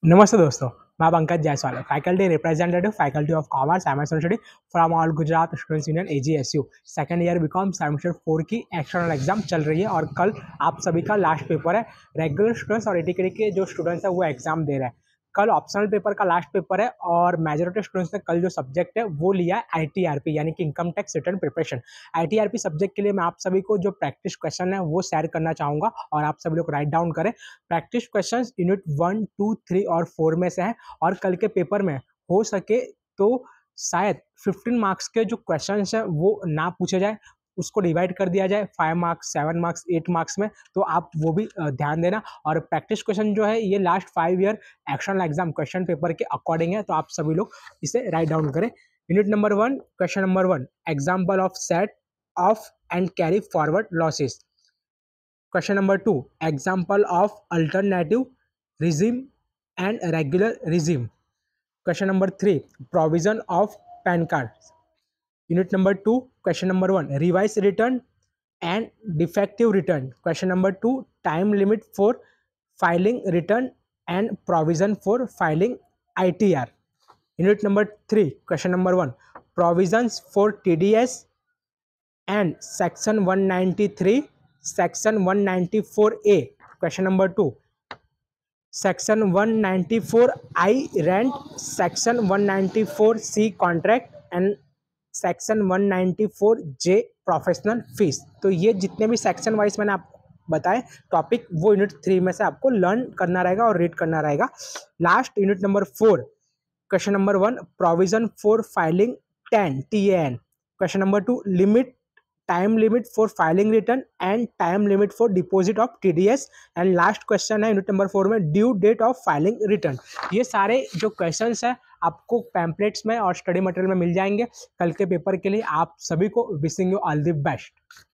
नमस्ते दोस्तों, मैं Pankaj Jaiswal, faculty representative, faculty of commerce, MS study from all Gujarat students union AGSU. Second year BCom semester 4 की external exam चल रही है और कल आप सभी का लास्ट पेपर है। रेगुलर स्टूडेंट्स और एटीकेटी के जो स्टूडेंट्स हैं वो एग्जाम दे रहे हैं। कल ऑप्शनल पेपर का लास्ट पेपर है और मेजोरिटी स्टूडेंट्स ने कल जो सब्जेक्ट है वो लिया है आईटीआरपी यानी कि income tax return preparation. ITRP subject के लिए मैं आप सभी को जो प्रैक्टिस क्वेश्चन है वो शेयर करना चाहूँगा और आप सभी लोग राइट डाउन करें। प्रैक्टिस क्वेश्चंस यूनिट 1, 2, 3 और 4 में से हैं और कल के पेपर में हो सके तो शायद 15 मार्क्स के जो क्वेश्चंस हैं वो ना पूछे जाए, उसको डिवाइड कर दिया जाए 5 मार्क्स, 7 मार्क्स, 8 मार्क्स में। तो आप वो भी ध्यान देना। और प्रैक्टिस क्वेश्चन जो है ये last 5 year external exam question paper के अकॉर्डिंग है, तो आप सभी लोग इसे राइट डाउन करें। Unit number 1, question number 1, example of set off and carry forward losses. Question number 2, example of alternative regime and regular regime. Question number 3, provision of PAN card. Unit number 2, question number 1, revise return and defective return. Question number 2, time limit for filing return and provision for filing ITR. Unit number 3, question number 1, provisions for TDS and section 193, section 194A. Question number 2, section 194I rent, section 194C contract and section 194J professional fees. तो ये जितने भी section wise मैंने आपको बताए topic वो unit 3 में से आपको लर्न करना रहेगा और रीड करना रहेगा। Last unit number 4, question number 1, provision for filing TAN। Question number 2, limit, time limit for filing return and time limit for deposit of TDS। And last question है यूनिट नंबर 4 में due date of filing return. ये सारे जो questions है आपको pamphlets में और study material में मिल जाएंगे कल के पेपर के लिए। आप सभी को wishing you all the best.